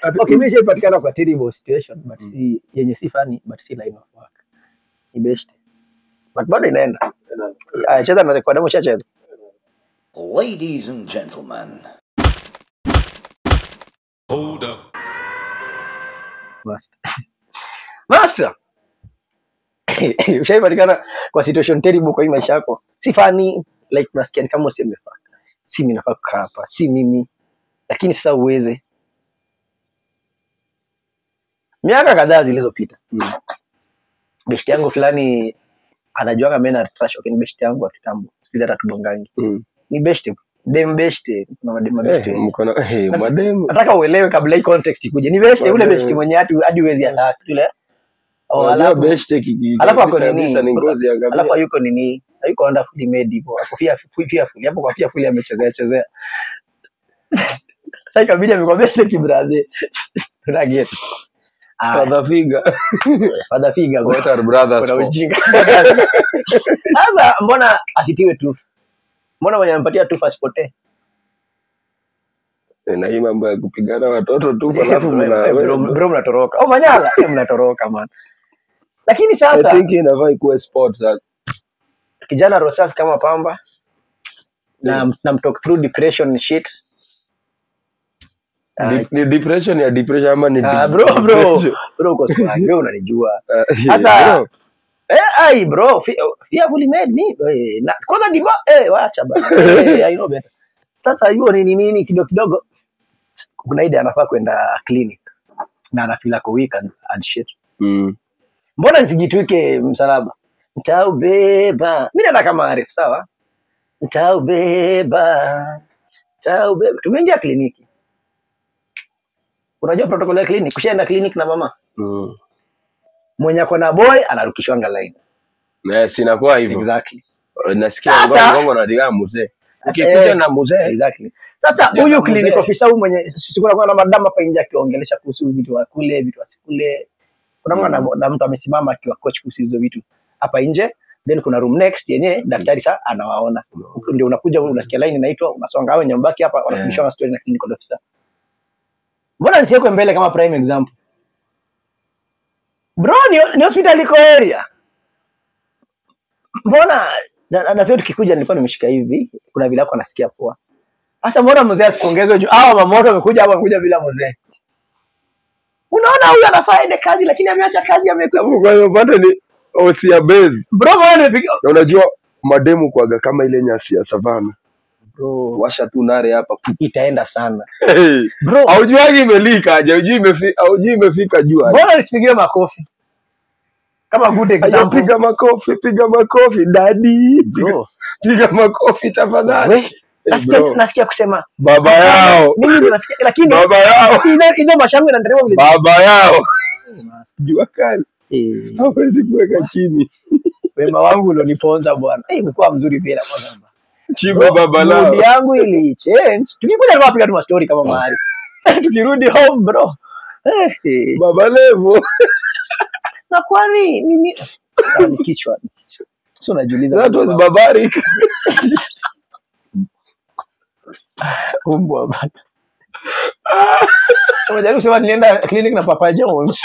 Okay, mimi sipatikana kwa terrible situation but si yenye si funny but si line of work. Ni best. But bado inaenda. Cheza na record hapo cheza. Ladies and gentlemen. Hold up. Master. Ushapatikana kwa situation terrible kwa hii maisha yako. Si funny like unasikia ni kama useme fuck. Si mimi nafaa kukaa hapa, si mimi. Lakini sasa uweze. Miaka kadhaa zilizopita. Beshte yangu fulani anajuanga mimi na trash okay, ni beshte yangu wa kitambo. Sikiza hata tubongangi. Ni beshte, dem beshte, kuna madem beshte. Mkono madem. Nataka uelewe kabla hii context ikuje. Ni beshte ule beshte mwenye hadi uwezi hata yule. Alafu beshte kiki. Alafu ako nini? Ni ngozi ya ngabia. Alafu yuko nini? Yuko wonderfully made hivyo. Akofia fearful. Hapo kwa fearful amechezea. Sasa kabidi amekuwa beshte kibrother. Tunaget. Father figure Better brothers. Kuna ujinga. Sasa mbona asitiwe tu? Mbona mwenye anampatia tu passport? Na hii mambo ya kupigana watoto tu alafu bro mnatoroka. Oh Manyala, mnatoroka man. Lakini sasa I think inafaa ikuwe sports kijana Rosafi kama pamba na mtalk through depression and shit. Ni depression ama ni bro kwa sababu wewe unanijua. Sasa bro fearfully made me. Kwanza diba waacha bana. I know better. Sasa hiyo ni nini kidogo kuna idea anafaa kwenda clinic na anafeel ako weak and shit. Mbona nisijitwike msalaba? Nitaubeba. Mimi nataka maarifa sawa? Nitaubeba. Tumeingia kliniki. Unajua protocol ya clinic, kushaenda clinic na mama. Mwenye ako na boy anarukishwa line. Sinakuwa hivyo. Exactly. Nasikia ngongo na diga mzee. Ukikuja na mzee. Exactly. Sasa huyu clinic officer huyu mwenye sikuna kwa na madam hapa nje akiongelesha kuhusu vitu wa kule, vitu wasikule. Kuna na mtu amesimama akiwa coach kuhusu hizo vitu hapa nje. Then kuna room next yenye daktari sasa anawaona. Ndio unakuja unasikia line inaitwa, unasonga wewe nyumbaki hapa wanafundishwa story na clinical officer. Mbona nisiwekwe mbele kama prime example? Bro, ni hospital iko area. Mbona na sio tukikuja nilikuwa nimeshika hivi, kuna vile yako nasikia poa. Sasa mbona mzee asipongezwe juu mamoto amekuja hapa amekuja bila mzee? Unaona huyu anafaa ende kazi lakini ameacha kazi amekuwa. Kwa hiyo bado ni osia base. Bro, mbona nimepiga? Unajua mademu kuaga kama ile nyasi ya savana. Bro, washa tu nare hapa itaenda sana. Bro, haujuagi imelika aje, hujui imefika juu. Mbona nisipigie makofi? Kama good example. Piga makofi daddy. Bro, piga makofi tafadhali. Nasikia kusema baba yao. Mimi ninafikia lakini baba yao. Hizo mashangu yanandereva vile. Baba yao. Jua kali. Hawezi kuweka chini. Wema wangu ulioniponza bwana. Imekuwa mzuri pia kwanza. Chimba baba lao. Mood yangu ili change. Tukikuja tunapiga tu story kama mahali. Tukirudi home bro. Baba levo. Na kwani nini? Ni kichwa. Sio najiuliza. That was barbaric. Umbwa bana. Unajaribu kusema nilienda clinic na Papa Jones.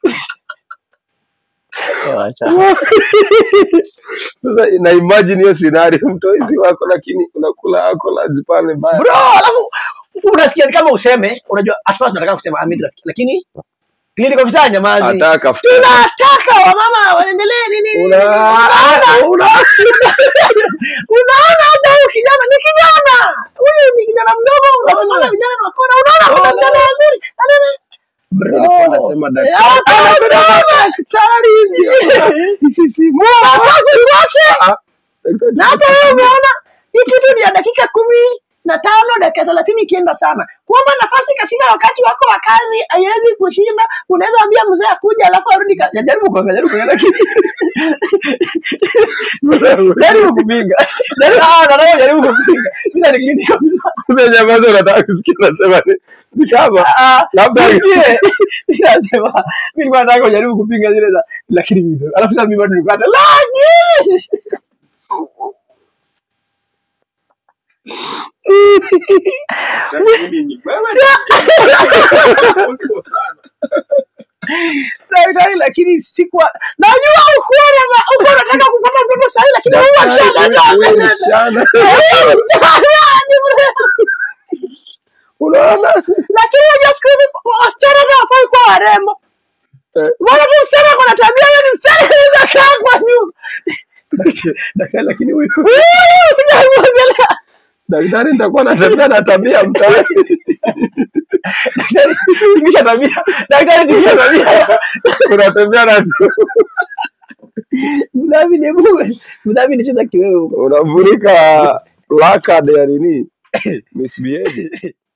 Sasa na imagine hiyo scenario, mtoizi wako lakini unakula accolades pale mbaya. Bro, alafu unasikia kama useme, unajua at first nataka kusema amid lakini clinic officer nyamazi. Tunataka wamama waendelee nini? Unaona hata kijana ni kijana. Huyu ni kijana mdogo, unasema vijana ni wakora. Unaona kijana mzuri. Bro, anasema daktari. Sisi na hata wewe umeona hii kitu ni ya dakika 15 dakika 30 ikienda sana. Kuomba nafasi katika wakati wako wa kazi haiwezi kushinda. Unaweza ambia mzee akuja alafu arudi kazi. Jaribu kuangalia lakini. Jaribu kupinga. Jaribu kupinga. Bila clinic kabisa. Umenyamaza unataka kusikia nasema ni kama labda ninasema mimi nataka kujaribu kupinga zile za lakini video. Alafu sasa mimi bado nilikuwa lakini Mimi ni wewe. Usipo sana. Daktari, lakini sikuwa najua uko unataka kupata mtoto sahihi, lakini wewe achana. Unaona? Lakini unajua siku hizi wasichana ndio wafai kuwa warembo. Wala tu msichana kuna tabia yeye ni msichana anaweza kaa kwa nyumba. Daktari, lakini wewe usijamwongelea. Daktari nitakuwa natembea na tabia mtaani. Daktari, tingisha tabia. Daktari, tingisha tabia. Unatembea na Mdhamini nicheza kiwewe huko. unavurika laka ya nini? Misbehave.